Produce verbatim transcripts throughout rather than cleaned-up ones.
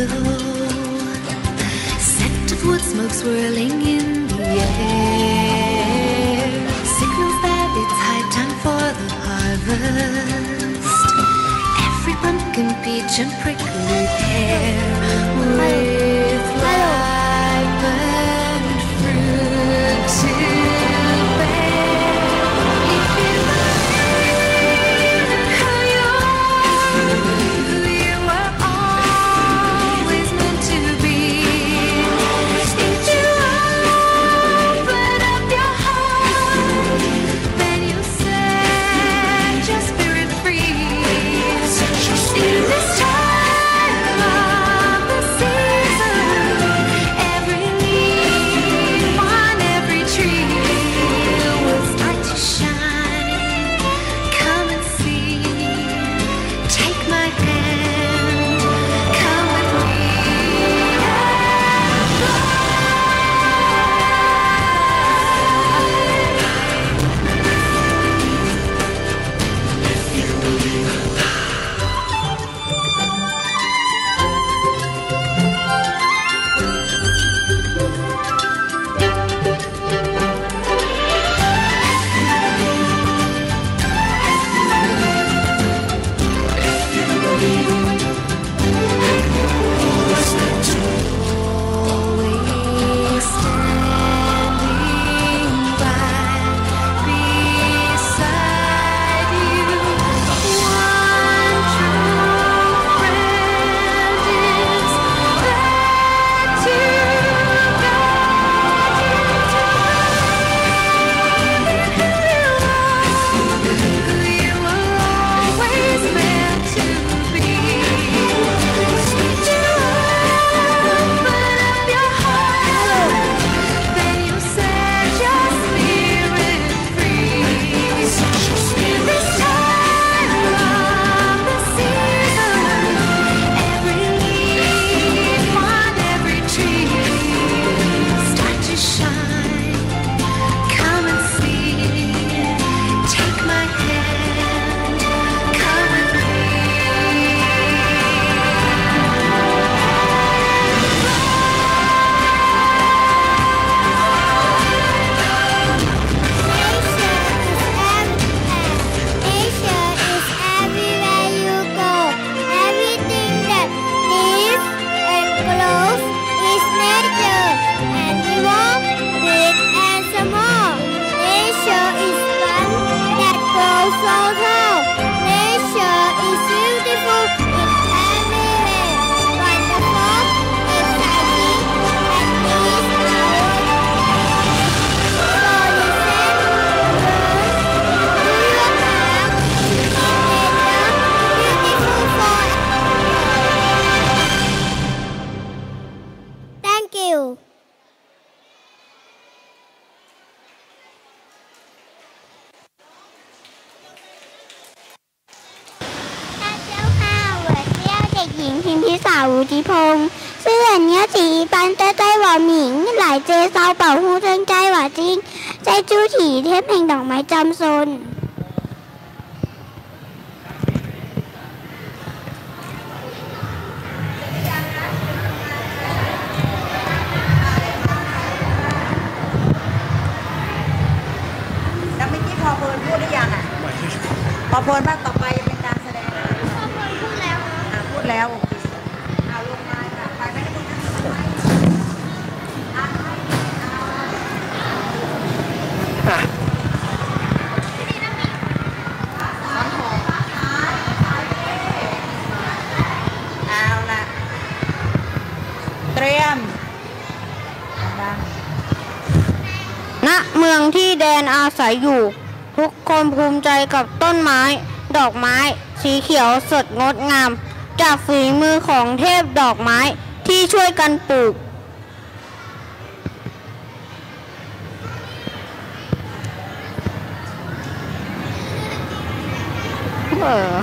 go. Scent of wood smoke swirling in the air signals that it's high time for the harvest. Every pumpkin, peach and prickly pear with ripened fruit to bear. If you believe in who you are, who you were always meant to be, if you open up your heart, then you'll set your spirit free. In this time of the season, every leaf on every tree will start to shine. Come and see, take my hand, come with me and always standing by beside you. One true friend is there to guide you to believe in who you were always meant to be. If you open up your heart, then you'll set your spirit free. In this time of the season, every leaf on every tree start to shine. Come and see, take my hand, come with me. Nature is everywhere you go. Everything that lives and grows is nature. Animal, big and small. Nature is one that grows so tall. Nature is beautiful in every way. Wonderful, exciting, and is our so listen, learn, do your part to make nature beautiful for Thank you. ท่านเจ้าค่ะ我是要เด็กหญิงพิมพิสาวุฒิพงศ์虽然你要第一班在在我名来介绍保护生ใจหว่าจริงใจจู้ถีเทพแห่งดอกไม้จำซนแล้วเมื่อกี้พอเพลินพูดหรือยังอ่ะพอเพลินบ้างต่อไปจะเป็นการแสดงอะไรพูดแล้วอ่ะพูดแล้วโอเคเอาลงมาค่ะไปไม่ให้ตรงนั้นลงไปอ่ะให้เอาสอนหอเอาล่ะเตรียมดังณเมืองที่แดนอาศัยอยู่ ทุกคนภูมิใจกับต้นไม้ ดอกไม้ สีเขียวสดงดงาม จากฝีมือของเทพดอกไม้ที่ช่วยกันปลูกเออ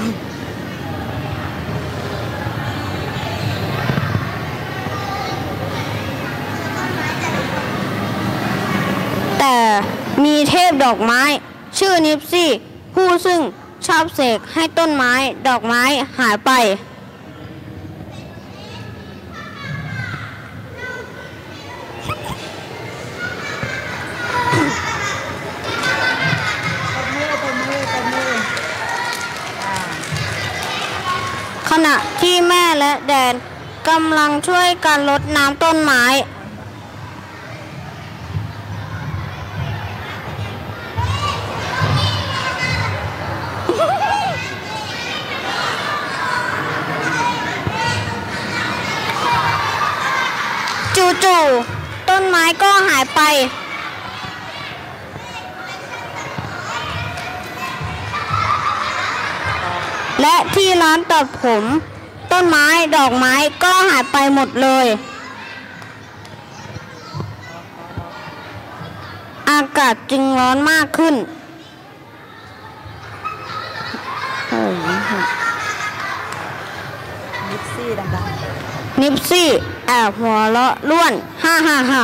แต่มีเทพดอกไม้ชื่อนิปซี่ผู้ซึ่งชอบเสกให้ต้นไม้ดอกไม้หายไปขณะที่แม่และแดนกำลังช่วยกันรดน้ำต้นไม้จู่ๆต้นไม้ก็หายไปและที่ร้านตัดผมต้นไม้ดอกไม้ก็หายไปหมดเลยอากาศจึงร้อนมากขึ้นนิปซี่ดังๆนิปซี่แอบหัวเราะล้วนฮ่าฮ่าฮ่า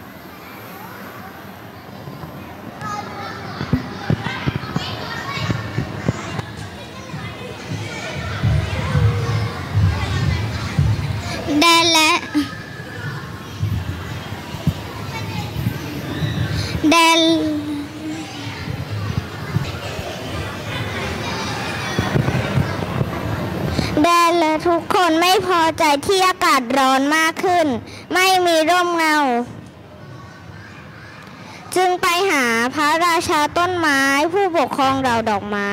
แดนและแดนแดนและทุกคนไม่พอใจที่อากาศร้อนมากขึ้นไม่มีร่มเงาจึงไปหาพระราชาต้นไม้ผู้ปกครองเราดอกไม้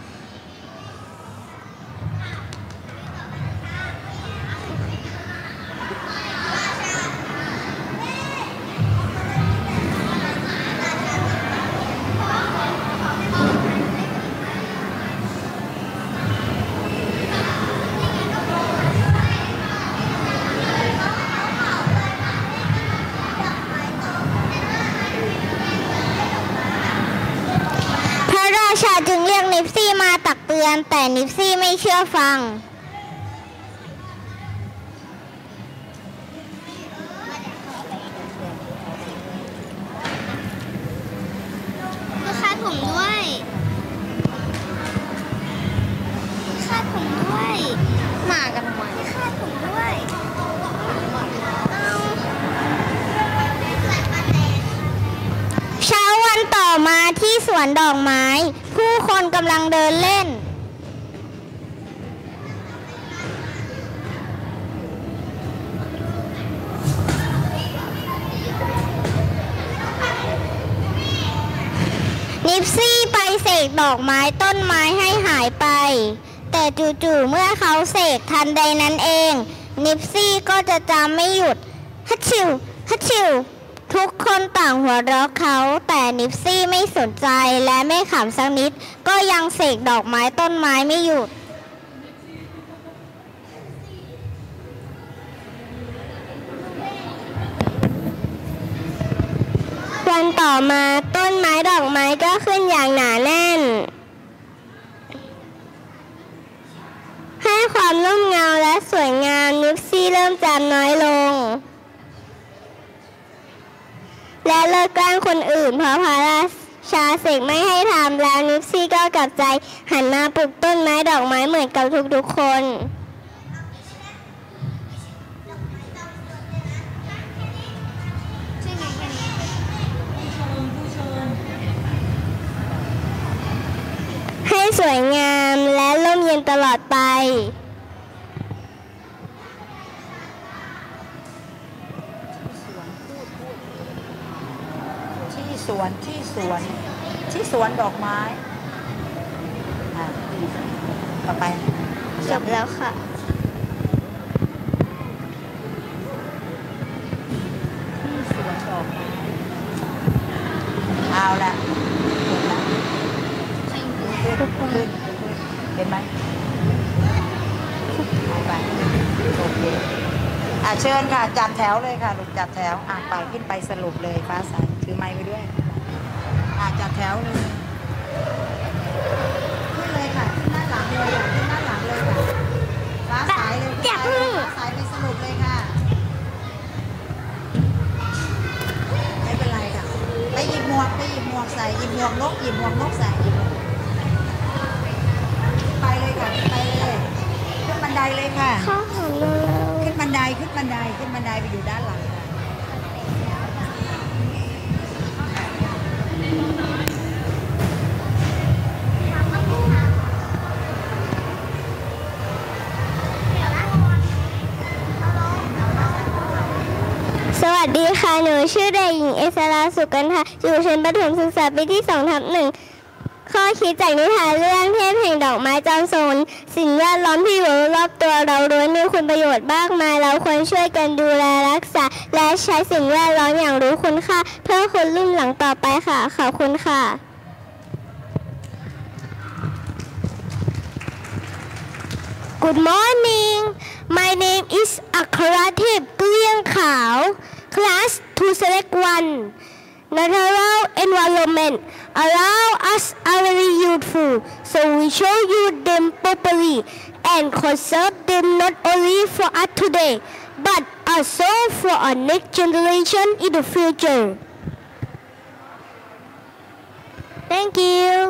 จึงเรียกนิปซี่มาตักเตือนแต่นิปซี่ไม่เชื่อฟังคาดผมด้วยคาดผมด้วยมากันทำไมคาดผมด้วยเช้าวันต่อมาที่สวนดอกไม้ผู้คนกำลังเดินเล่นนิปซี่ไปเสกดอกไม้ต้นไม้ให้หายไปแต่จู่ๆเมื่อเขาเสกทันใดนั้นเองนิปซี่ก็จะจำไม่หยุดฮัชชิวฮัชชิวทุกคนต่างหัวเราะเขาแต่นิปซี่ไม่สนใจและไม่ขำสักนิดก็ยังเสกดอกไม้ต้นไม้ไม่หยุดวันต่อมาต้นไม้ดอกไม้ก็ขึ้นอย่างหนาแน่นให้ความร่มเงาและสวยงามนิปซี่เริ่มจำน้อยลงและเลิกแกล้งคนอื่นเพราะพระราชาเสกไม่ให้ทำแล้วนิปซี่ก็กลับใจหันมาปลูกต้นไม้ดอกไม้เหมือนกับทุกๆคนให้สวยงามและร่มเย็นตลอดไปสวนที่สวนที่สวนดอกไม้อ่ะต่อไปจบแล้วค่ะที่สวนดอกไม้เอาละจบแล้วขึ้นเห็นไหมเอาไปโอเคอ่ะเชิญค่ะจัดแถวเลยค่ะลูกจัดแถวอ่ะไปขึ้นไปสรุปเลยฟ้าใสถือไม้ไปด้วยอาจัดแถวเลยขึ้นเลยค่ะขึ้นด้านหลังเลยค่ะขึ้นด้านหลังเลยค่ะฟ้าสายเลยฟ้าสายไปสรุปเลยค่ะไม่เป็นไรค่ะไปหยิบหมวกไปหยิบหมวกใส่หยิบหมวกนกหยิบหมวกนกใส่ไปเลยค่ะไปเลยขึ้นบันไดเลยค่ะขึ้นบันไดขึ้นบันไดขึ้นบันไดไปอยู่ด้านหลังหนูชื่อเด็กหญิงเอสราสุกันค่ะอยู่ชั้นประถมศึกษาปีที่สองทับหนึ่งข้อคิดจากนิทานเรื่องเทพแห่งดอกไม้จอมโซนสิ่งแวดล้อมที่อยู่รอบตัวเราล้วนมีคุณประโยชน์มากมายเราควรช่วยกันดูแลรักษาและใช้สิ่งแวดล้อมอย่างรู้คุณค่าเพื่อคนรุ่นหลังต่อไปค่ะขอบคุณค่ะ Good morning my name is Akarathip เกลี้ยงขาว class to select one natural environment allow us are very useful so we show you them properly and conserve them not only for us today but also for our next generation in the future. Thank you.